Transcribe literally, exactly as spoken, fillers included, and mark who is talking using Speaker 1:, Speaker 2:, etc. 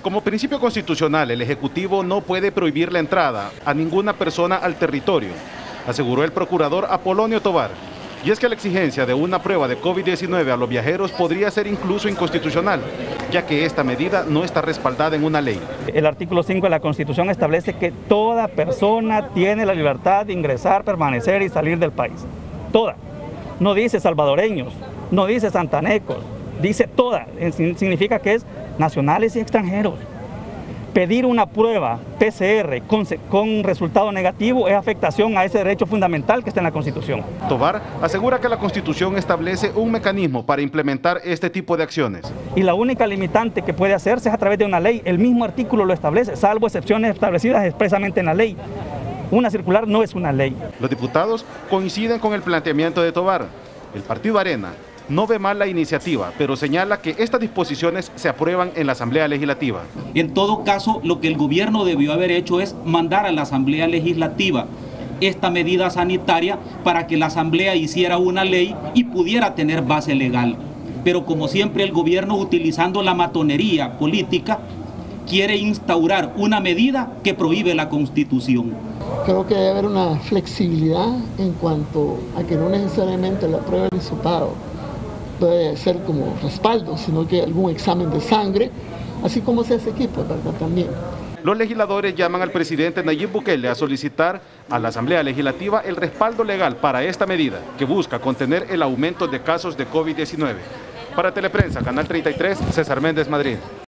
Speaker 1: Como principio constitucional, el Ejecutivo no puede prohibir la entrada a ninguna persona al territorio, aseguró el procurador Apolonio Tovar. Y es que la exigencia de una prueba de COVID diecinueve a los viajeros podría ser incluso inconstitucional, ya que esta medida no está respaldada en una ley.
Speaker 2: El artículo cinco de la Constitución establece que toda persona tiene la libertad de ingresar, permanecer y salir del país. Toda. No dice salvadoreños, no dice santanecos, dice toda. Significa que es nacionales y extranjeros. Pedir una prueba P C R con, con resultado negativo es afectación a ese derecho fundamental que está en la Constitución.
Speaker 1: Tovar asegura que la Constitución establece un mecanismo para implementar este tipo de acciones.
Speaker 2: Y la única limitante que puede hacerse es a través de una ley. El mismo artículo lo establece, salvo excepciones establecidas expresamente en la ley. Una circular no es una ley.
Speaker 1: Los diputados coinciden con el planteamiento de Tovar. El partido Arena no ve mal la iniciativa, pero señala que estas disposiciones se aprueban en la Asamblea Legislativa.
Speaker 3: En todo caso, lo que el gobierno debió haber hecho es mandar a la Asamblea Legislativa esta medida sanitaria para que la Asamblea hiciera una ley y pudiera tener base legal. Pero como siempre el gobierno, utilizando la matonería política, quiere instaurar una medida que prohíbe la Constitución.
Speaker 4: Creo que debe haber una flexibilidad en cuanto a que no necesariamente la prueba del hisopado puede ser como respaldo, sino que algún examen de sangre, así como se hace aquí, pues, ¿verdad? También.
Speaker 1: Los legisladores llaman al presidente Nayib Bukele a solicitar a la Asamblea Legislativa el respaldo legal para esta medida, que busca contener el aumento de casos de COVID diecinueve. Para Teleprensa, Canal treinta y tres, César Méndez, Madrid.